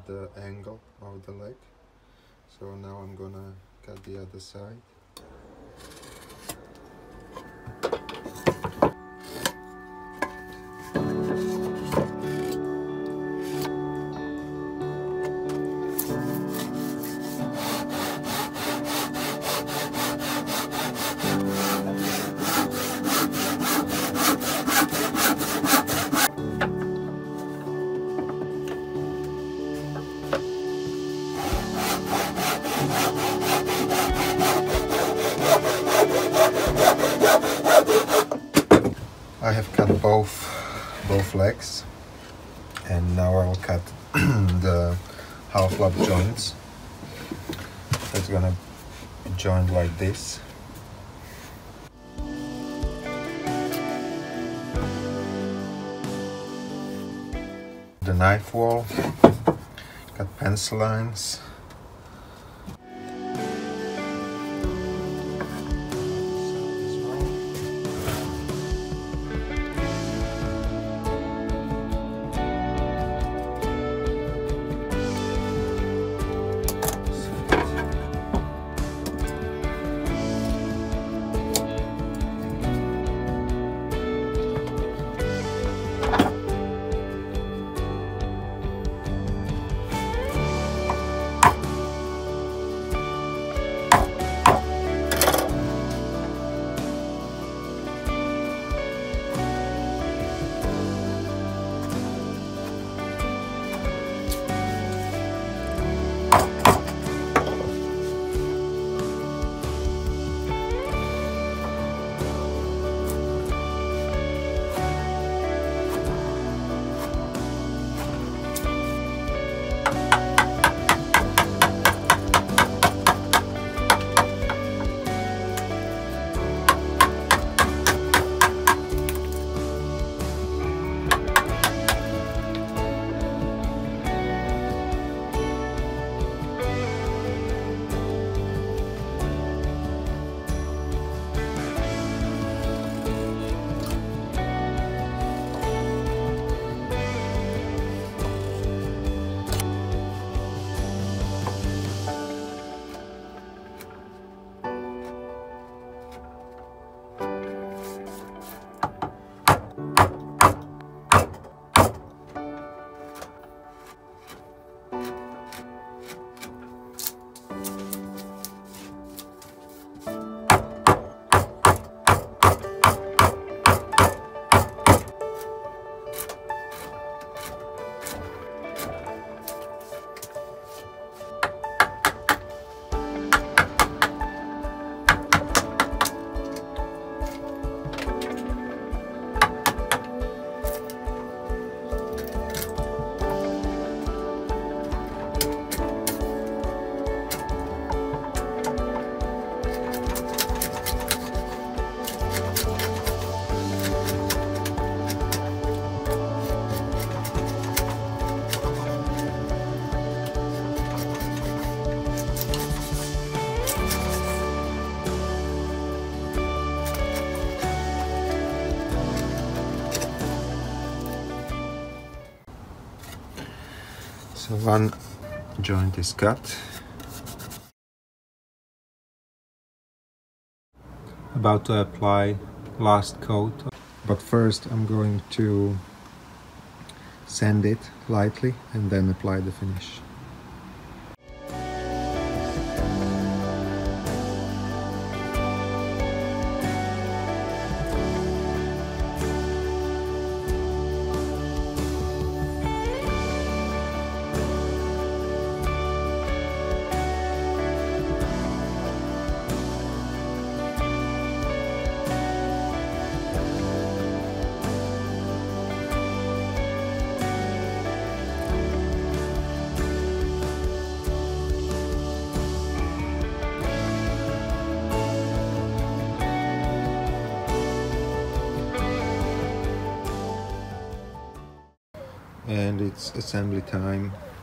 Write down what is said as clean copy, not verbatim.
the angle of the leg. So now I'm gonna cut the other side. I have cut both legs, and now I'll cut the half lap joints. It's gonna be joined like this. The knife wall, cut pencil lines. So one joint is cut. About to apply last coat, but first I'm going to sand it lightly and then apply the finish. And it's assembly time.